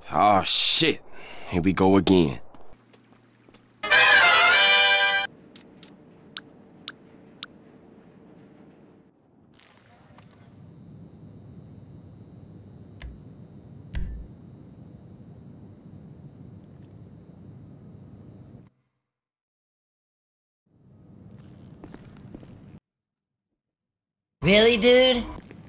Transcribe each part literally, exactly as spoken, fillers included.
Oh shit, here we go again. Really, dude?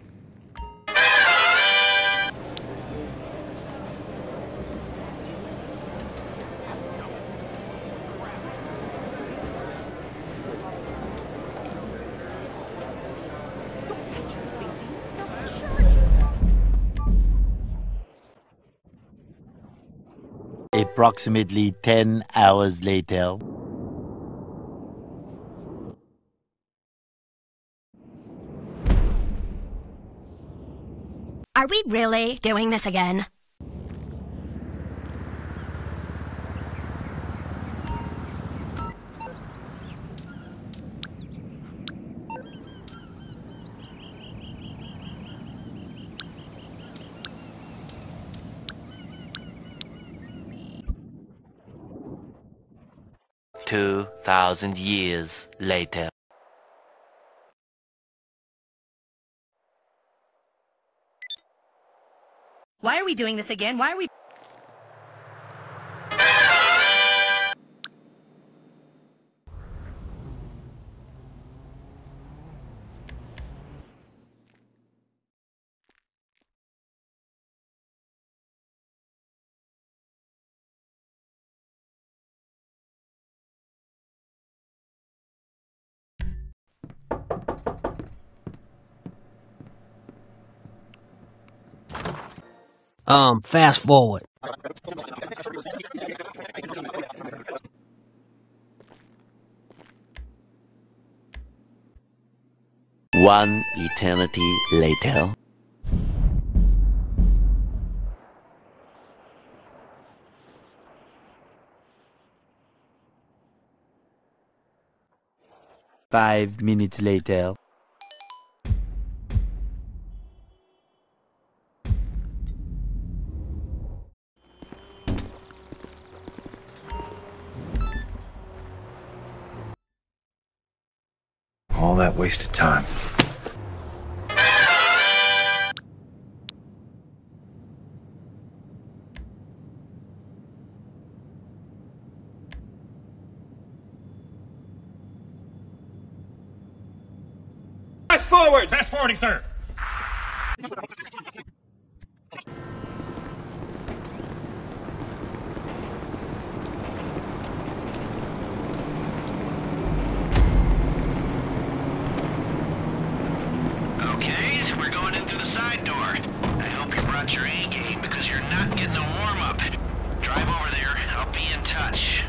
Approximately ten hours later. Are we really doing this again? Two thousand years later. Why are we doing this again? Why are we... Um, fast forward. One eternity later. Five minutes later. All that wasted time. Fast forward! Fast forwarding, sir. Okay, so we're going in through the side door. I hope you brought your A game because you're not getting a warm-up. Drive over there. I'll be in touch.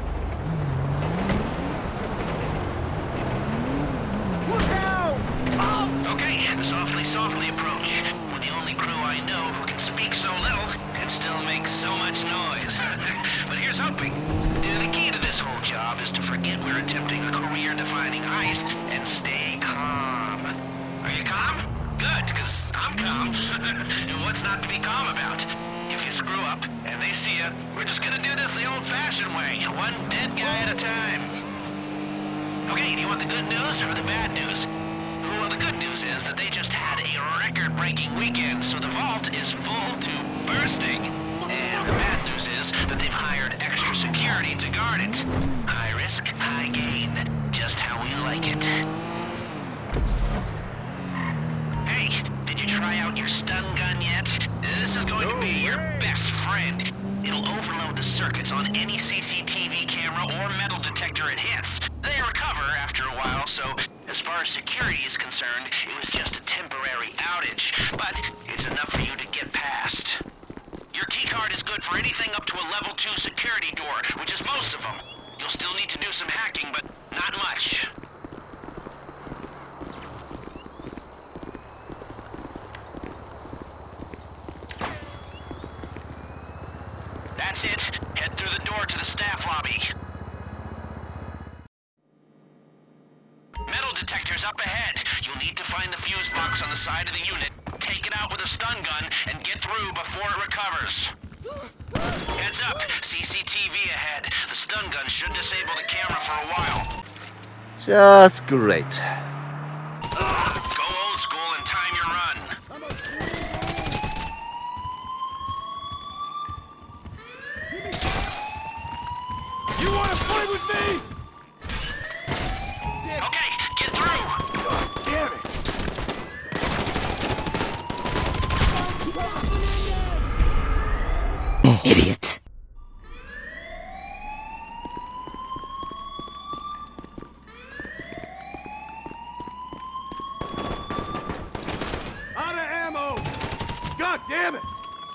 Look out! Oh! Okay, the softly, softly approach. We're the only crew I know who can speak so little and still make so much noise. But here's hoping. The key to this whole job is to forget we're attempting a career-defining heist and stay calm. Are you calm? Good, because I'm calm. What's not to be calm about? If you screw up and they see you, we're just gonna do this the old-fashioned way, one dead guy at a time. Okay, do you want the good news or the bad news? Well, the good news is that they just had a record-breaking weekend, so the vault is full to bursting. And the bad news is that they've hired extra security to guard it. High risk, high gain. Just how we like it. Hey, did you try out your stun gun yet? This is going to be your best friend. It'll overload the circuits on any C C T V camera or metal detector it hits. They recover after a while, so as far as security is concerned, it was just a temporary outage. But it's enough for you to get past. Your keycard is good for anything up to a level two security door, which is most of them. You'll still need to do some hacking, but not much. That's it. Head through the door to the staff lobby. Metal detector's up ahead. You'll need to find the fuse box on the side of the unit, take it out with a stun gun, and get through before it recovers. Heads up, C C T V ahead. The stun gun should disable the camera for a while. Just great. Go old school and time your run. You wanna play with me? Okay, get through. God damn it! Idiot. Out of ammo! God damn it!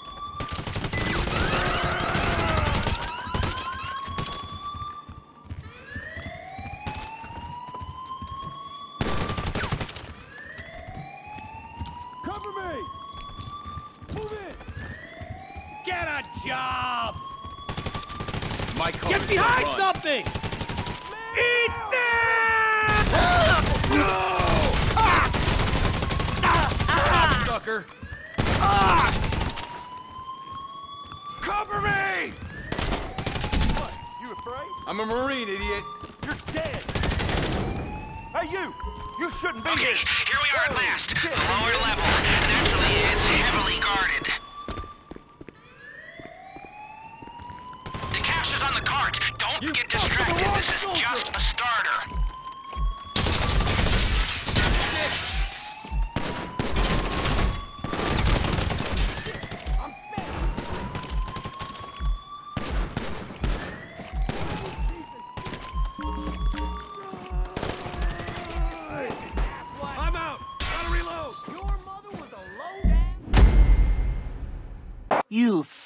Cover me! Move in! Get a job! My Get behind something! Eat that! Sucker! Cover me! What? You afraid? I'm a Marine, idiot. You're dead. Hey, you! You shouldn't be Okay, here. here we are at last. The lower level. Naturally, it's heavily guarded. The cash is on the cart. Don't You get fucked with the distracted. wrong This is soldier. just a starter. I'm out. Gotta reload. Your mother was a low down. You